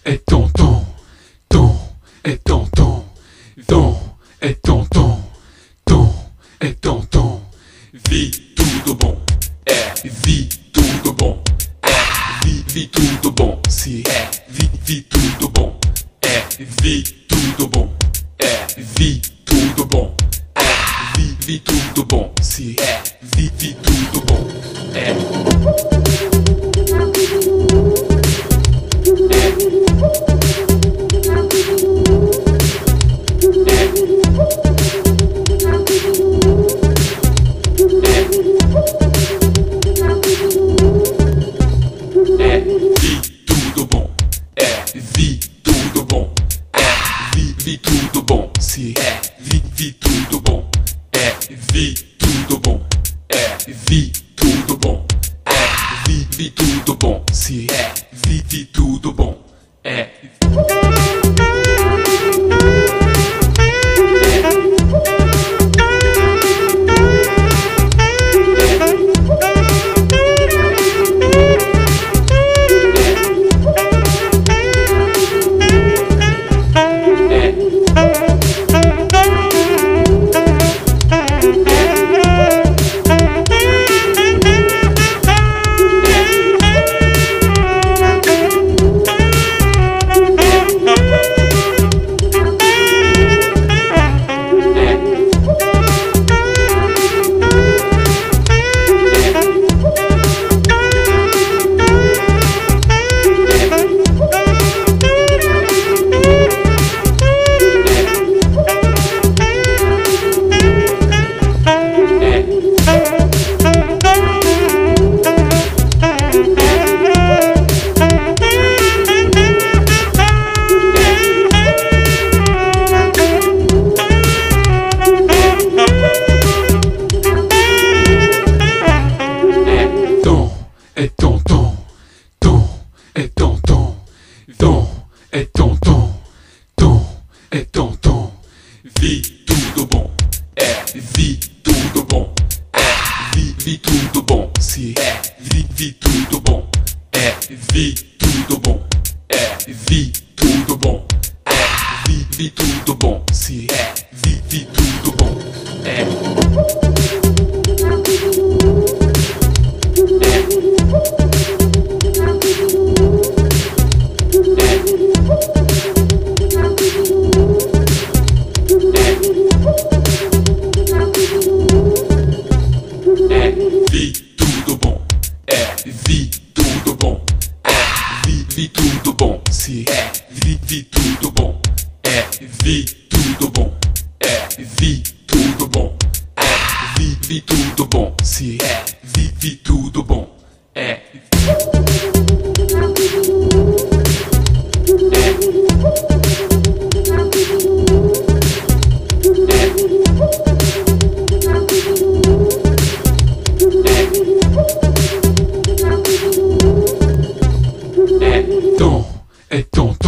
é tonton, tom é tonton, dom é tonton, tom é tonton. Vi tudo bom, vi tudo bom, vi tudo bom, se vi tudo bom, vi tudo bom, vi tudo bom, vi tudo bom, se vi tudo bom, vi tudo bom, vi tudo bom, se vi tudo bom, vi tudo bom, vi tudo bom, vi tudo bom, se vi tudo bom, é tonton, tom é tonton, dom é tonton, tom é tonton. Vi tudo bom, vi tudo bom, vi tudo bom, se vi tudo bom, vi tudo bom, vi tudo bom, vi tudo bom, se vi tudo bom, vi tudo bom, vi tudo bom, vi tudo bom, se vi tudo bom, vi tudo bom, vi tudo bom, vi tudo bom, se vi tudo bom, tom é tonton.